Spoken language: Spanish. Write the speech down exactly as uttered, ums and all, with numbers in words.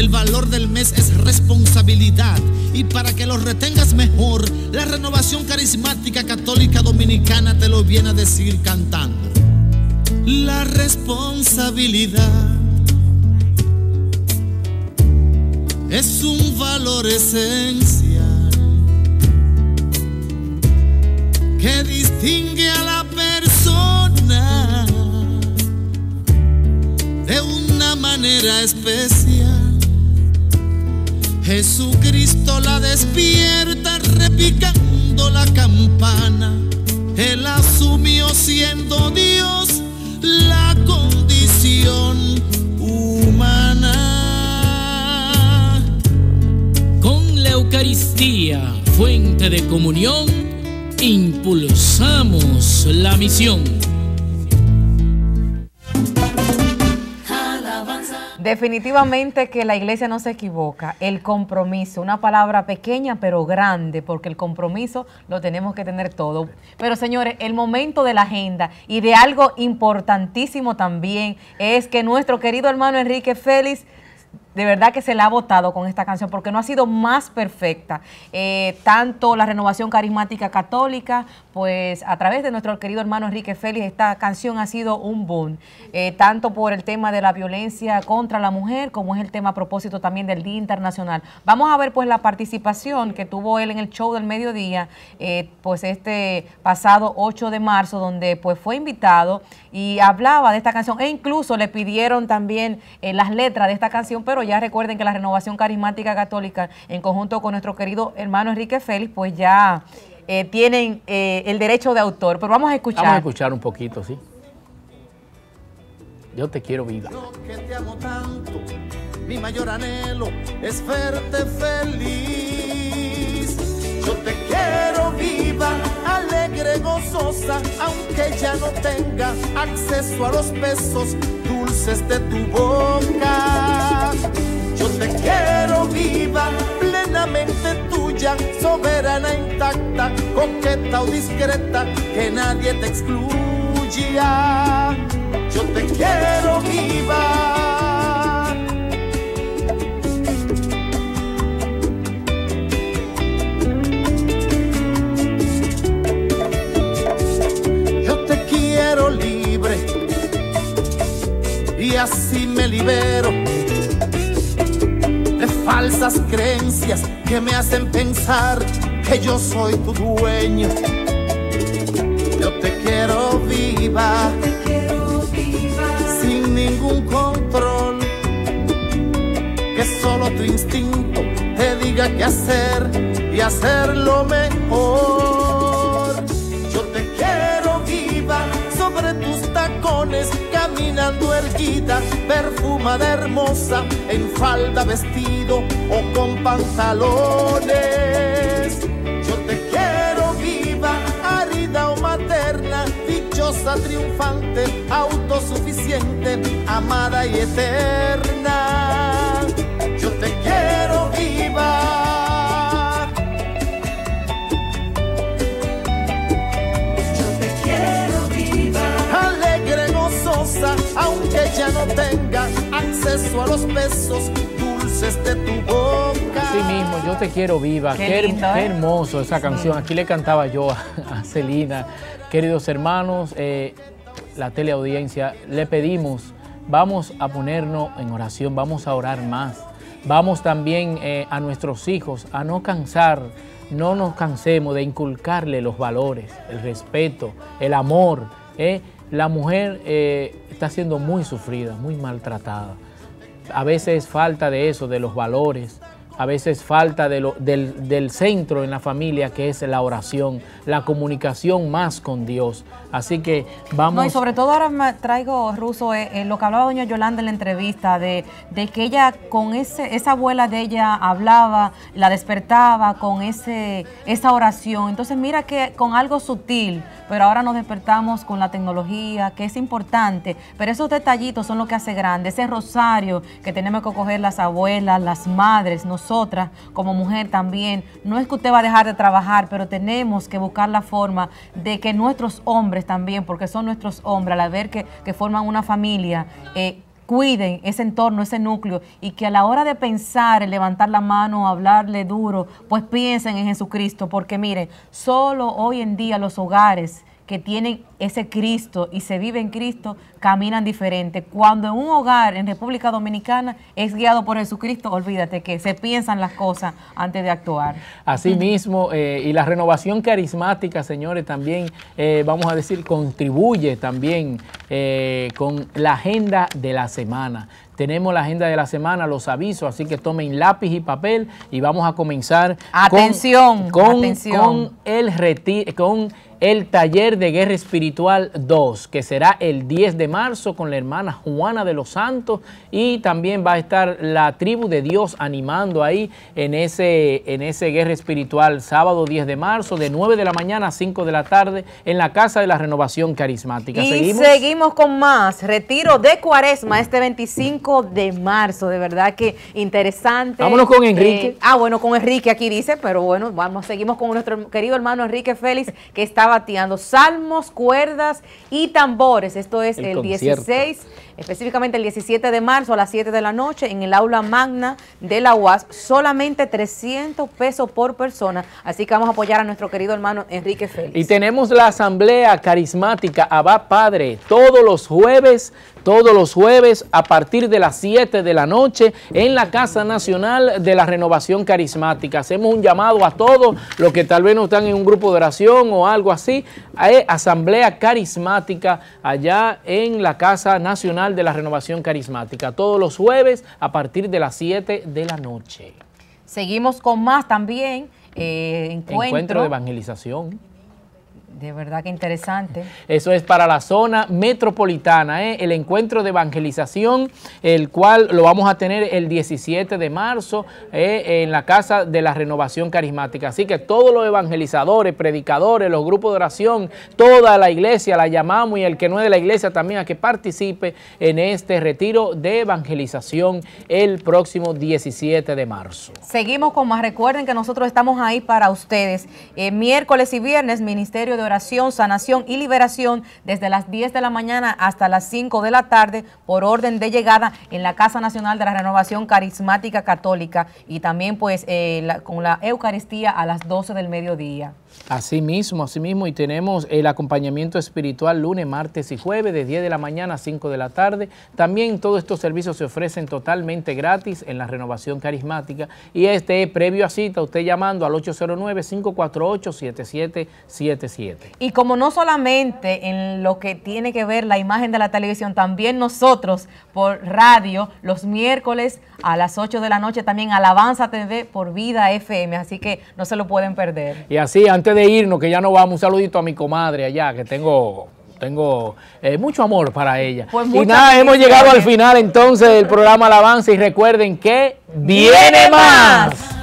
El valor del mes es responsabilidad, y para que lo retengas mejor, la Renovación Carismática Católica Dominicana te lo viene a decir cantando. La responsabilidad es un valor esencial que distingue a la persona de una manera especial. Jesucristo la despierta repicando la campana. Él asumió siendo Dios la condición humana. Con la Eucaristía, fuente de comunión, impulsamos la misión. Definitivamente que la iglesia no se equivoca. El compromiso, una palabra pequeña pero grande, porque el compromiso lo tenemos que tener todo. Pero señores, el momento de la agenda y de algo importantísimo también es que nuestro querido hermano Enrique Félix, de verdad que se la ha votado con esta canción porque no ha sido más perfecta. Eh, tanto la Renovación Carismática Católica, pues a través de nuestro querido hermano Enrique Félix, esta canción ha sido un boom. Eh, tanto por el tema de la violencia contra la mujer, como es el tema a propósito también del Día Internacional. Vamos a ver pues la participación que tuvo él en el show del mediodía, eh, pues este pasado ocho de marzo, donde pues fue invitado y hablaba de esta canción, e incluso le pidieron también eh, las letras de esta canción, pero ya recuerden que la Renovación Carismática Católica, en conjunto con nuestro querido hermano Enrique Félix, pues ya eh, tienen eh, el derecho de autor. Pero vamos a escuchar. Vamos a escuchar un poquito, ¿sí? Yo te quiero viva. Yo que te amo tanto, mi mayor anhelo es verte feliz. Yo te quiero viva, alegre, gozosa, aunque ya no tenga acceso a los besos dulces de tu boca. Yo te quiero viva, plenamente tuya, soberana, intacta, coqueta o discreta, que nadie te excluya. Yo te quiero viva. Libre, y así me libero de falsas creencias que me hacen pensar que yo soy tu dueño. Yo te quiero viva, yo te quiero viva, sin ningún control, que solo tu instinto te diga qué hacer y hacerlo mejor. Yo te quiero viva sobre tus tacones, caminando erguida, perfumada, hermosa, en falda, vestido o con pantalones. Yo te quiero viva, árida o materna, dichosa, triunfante, autosuficiente, amada y eterna. Yo te quiero viva. Aunque ya no tenga acceso a los besos dulces de tu boca. Así mismo, yo te quiero viva. Qué, qué, lindo, qué hermoso esa canción. Sí. Aquí le cantaba yo a, a Celina. Queridos hermanos, eh, la teleaudiencia, le pedimos, vamos a ponernos en oración, vamos a orar más. Vamos también eh, a nuestros hijos a no cansar, no nos cansemos de inculcarle los valores, el respeto, el amor, eh, La mujer eh, está siendo muy sufrida, muy maltratada. A veces falta de eso, de los valores, a veces falta de lo, del, del centro en la familia, que es la oración, la comunicación más con Dios. Así que vamos... No, y sobre todo ahora me traigo, Ruso, eh, eh, lo que hablaba doña Yolanda en la entrevista, de, de que ella con ese, esa abuela de ella hablaba, la despertaba con ese, esa oración. Entonces mira que con algo sutil, pero ahora nos despertamos con la tecnología, que es importante, pero esos detallitos son lo que hace grande, ese rosario que tenemos que coger las abuelas, las madres, nosotras como mujer también. No es que usted va a dejar de trabajar, pero tenemos que buscar la forma de que nuestros hombres también, porque son nuestros hombres, al ver que, que forman una familia, eh, cuiden ese entorno, ese núcleo, y que a la hora de pensar, en levantar la mano, hablarle duro, pues piensen en Jesucristo, porque miren, solo hoy en día los hogares que tienen ese Cristo y se vive en Cristo, caminan diferente. Cuando en un hogar en República Dominicana es guiado por Jesucristo, olvídate que se piensan las cosas antes de actuar. Así mismo, eh, y la renovación carismática, señores, también, eh, vamos a decir, contribuye también eh, con la agenda de la semana. Tenemos la agenda de la semana, los avisos, así que tomen lápiz y papel y vamos a comenzar atención, con, con, atención. con el retiro, con el taller de Guerra Espiritual dos, que será el diez de marzo con la hermana Juana de los Santos, y también va a estar la tribu de Dios animando ahí en ese, en ese Guerra Espiritual, sábado diez de marzo, de nueve de la mañana a cinco de la tarde, en la Casa de la Renovación Carismática. Y ¿Seguimos? seguimos con más, retiro de Cuaresma este veinticinco de marzo, de verdad que interesante. Vámonos con Enrique. Eh, ah, bueno, con Enrique aquí dice, pero bueno, vamos, seguimos con nuestro querido hermano Enrique Félix, que está bateando salmos, cuerdas y tambores. Esto es el, el dieciséis, específicamente el diecisiete de marzo a las siete de la noche en el aula magna de la U A S, solamente trescientos pesos por persona, así que vamos a apoyar a nuestro querido hermano Enrique Félix. Y tenemos la asamblea carismática Abba Padre todos los jueves, todos los jueves a partir de las siete de la noche en la Casa Nacional de la Renovación Carismática. Hacemos un llamado a todos los que tal vez no están en un grupo de oración o algo así, a asamblea carismática allá en la Casa Nacional de la Renovación Carismática, todos los jueves a partir de las siete de la noche. Seguimos con más también, eh, encuentro, encuentro de evangelización. De verdad que interesante. Eso es para la zona metropolitana, ¿eh? El encuentro de evangelización, el cual lo vamos a tener el diecisiete de marzo ¿eh? en la Casa de la Renovación Carismática. Así que todos los evangelizadores, predicadores, los grupos de oración, toda la iglesia la llamamos, y el que no es de la iglesia también a que participe en este retiro de evangelización el próximo diecisiete de marzo. Seguimos con más. Recuerden que nosotros estamos ahí para ustedes. Eh, miércoles y viernes, Ministerio de Oración, Sanación y Liberación, desde las diez de la mañana hasta las cinco de la tarde, por orden de llegada en la Casa Nacional de la Renovación Carismática Católica, y también pues eh, la, con la Eucaristía a las doce del mediodía. Así mismo, así mismo, y tenemos el acompañamiento espiritual lunes, martes y jueves de diez de la mañana a cinco de la tarde. También todos estos servicios se ofrecen totalmente gratis en la Renovación Carismática, y este previo a cita, usted llamando al ocho cero nueve, cinco cuatro ocho, siete siete siete siete. Y como no solamente en lo que tiene que ver la imagen de la televisión, también nosotros por radio los miércoles a las ocho de la noche, también Alabanza T V por Vida F M, así que no se lo pueden perder. Y así, antes de irnos, que ya no vamos, un saludito a mi comadre allá, que tengo... Tengo eh, mucho amor para ella. Pues y nada, hemos llegado al final entonces del programa Alabanza, y recuerden que viene más.